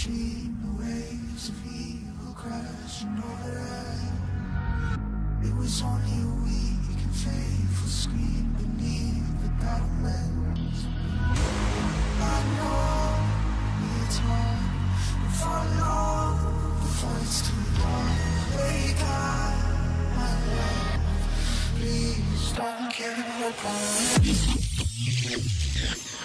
seen the waves of evil crashing overhead. It was only a weak and faithful scream beneath the battlements. I know it's hard, but for long the fight's too long. Wake up, my love, please don't give up on me.